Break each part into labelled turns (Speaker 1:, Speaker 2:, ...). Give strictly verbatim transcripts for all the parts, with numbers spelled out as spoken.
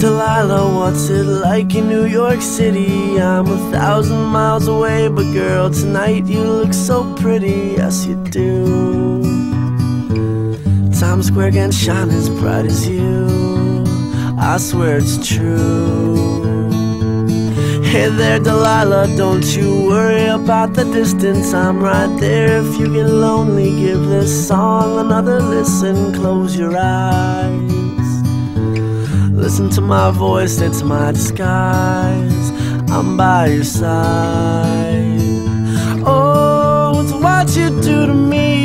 Speaker 1: Delilah, what's it like in New York City? I'm a thousand miles away, but girl, tonight you look so pretty, yes you do. Times Square can't shine as bright as you, I swear it's true. Hey there, Delilah, don't you worry about the distance, I'm right there. If you get lonely, give this song another listen. Close your eyes, listen to my voice, it's my disguise. I'm by your side. Oh, it's what you do to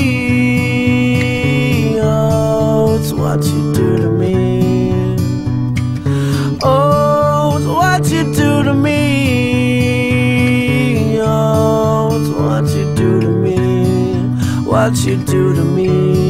Speaker 1: me. Oh, it's what you do to me. Oh, it's what you do to me. Oh, it's what you do to me. What you do to me.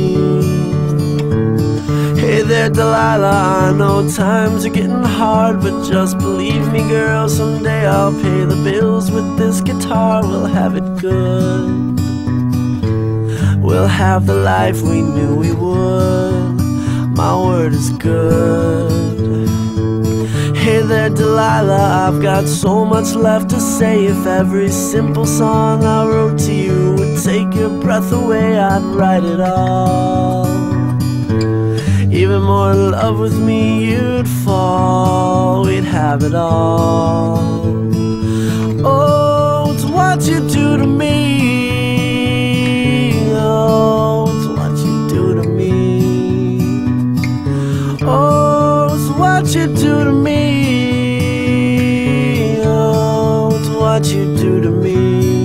Speaker 1: Hey there, Delilah, I know times are getting hard, but just believe me, girl, someday I'll pay the bills with this guitar. We'll have it good, we'll have the life we knew we would. My word is good. Hey there, Delilah, I've got so much left to say. If every simple song I wrote to you would take your breath away, I'd write it all. Even more in love with me you'd fall, we'd have it all. Oh, it's what you do to me. Oh, it's what you do to me. Oh, it's what you do to me. Oh, it's what you do to me.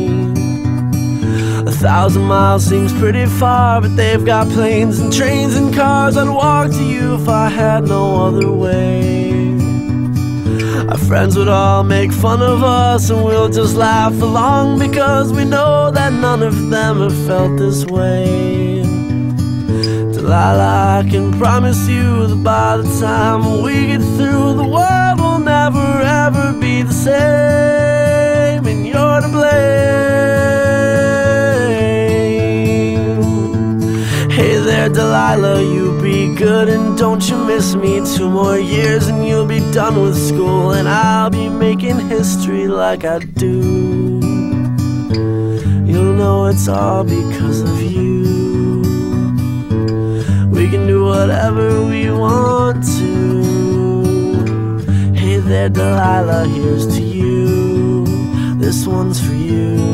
Speaker 1: A thousand miles seems pretty far, but they've got planes and trains and cars. I'd walk to you if I had no other way. Our friends would all make fun of us, and we'll just laugh along, because we know that none of them have felt this way. Delilah, I can promise you that by the time we get through, the world will never ever be the same, and you're to blame. Hey there, Delilah, you be good and don't you miss me. Two more years and you'll be done with school, and I'll be making history like I do. You'll know it's all because of you. We can do whatever we want to. Hey there, Delilah, here's to you. This one's for you.